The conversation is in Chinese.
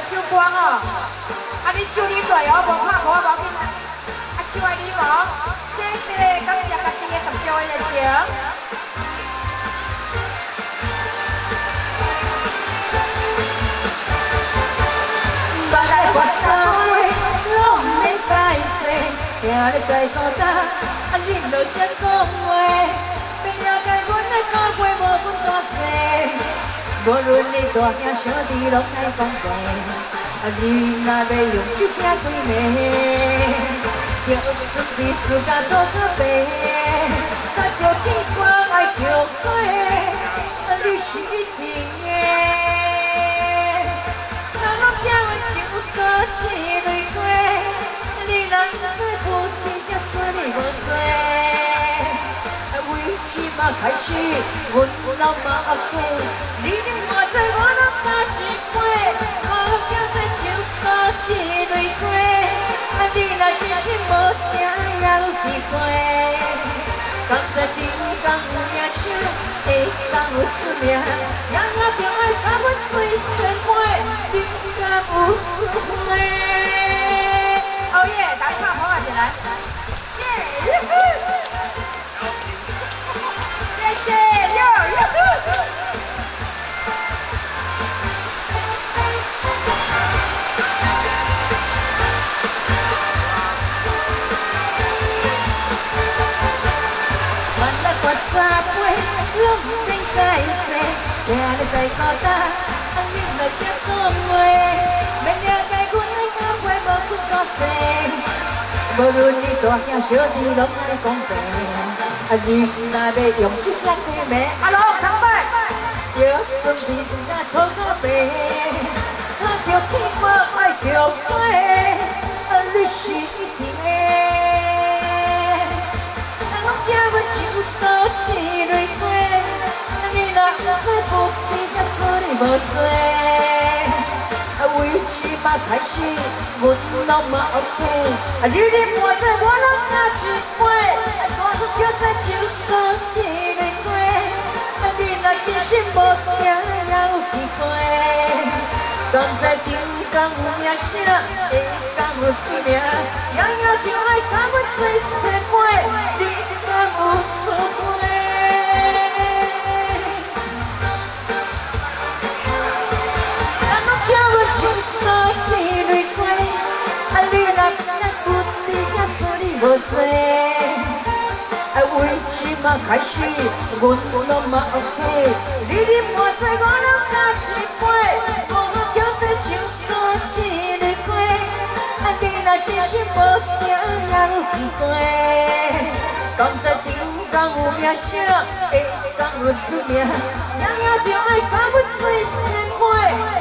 手光哦，啊你手啉落哦，无拍无要紧啊，啊手爱啉哦，谢谢，感谢家己的十招的热情。 捌来发三回，拢免解释，听你在孤单，啊忍落才讲话，免了解阮的脚背无阮大细，无论你大兄小弟拢爱讲话，啊你若要用手惊开暝，就算比输甲多较白，甲着天光爱叫花，啊你是一定的。 多一蕊花，你若做不甜，才算你无做。为起码开始，阮老嘛后悔。你啉偌济，我拢加一杯，无叫做酒多一蕊花。你若真心无听，也有机会。甘在顶江有名声，下江有出名，夜夜就爱甲阮醉仙花。 无私会， 哦耶！大家拍好啊，起来！耶！谢谢哟！ 万来过三杯，拢免解释，听你在孤单。 忍落才讲话，免了解阮的脚背无阮大细，无论你大兄小弟拢爱讲白，啊你若要用手惊开暝，啊拢通摆，就算比输甲土较白，他叫天无爱叫花，啊你是一定的，啊我惊阮手多一蕊花，啊你若做不甜，才算你无做。 为起码开始，阮拢嘛 OK。你啉偌济，我拢加一杯。我叫做酒多一蕊花。你若真心无听，也有机会。甘在顶江有名声，下江有出名，夜夜就爱甲阮做仙花。你敢有所谓？ 无做，为起码开始，阮拢嘛 OK。你啉偌济，我拢加一杯，我叫做酒多一蕊花。你若真心无听，也有机会。甘在顶江有名声，下江有出名，夜夜就爱甲阮做仙花。